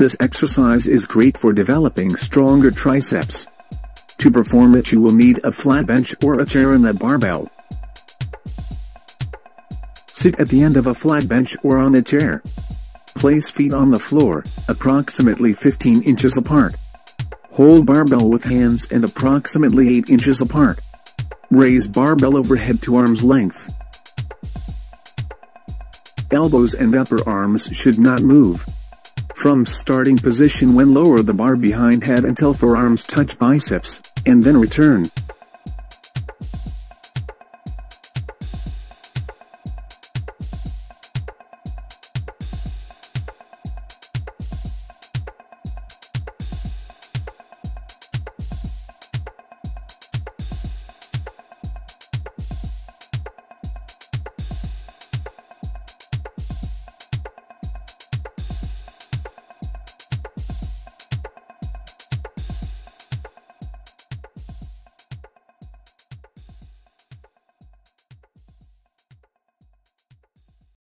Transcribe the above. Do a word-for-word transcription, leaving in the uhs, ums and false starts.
This exercise is great for developing stronger triceps. To perform it, you will need a flat bench or a chair and a barbell. Sit at the end of a flat bench or on a chair. Place feet on the floor, approximately fifteen inches apart. Hold barbell with hands and approximately eight inches apart. Raise barbell overhead to arm's length. Elbows and upper arms should not move. From starting position when lower the bar behind head until forearms touch biceps, and then return.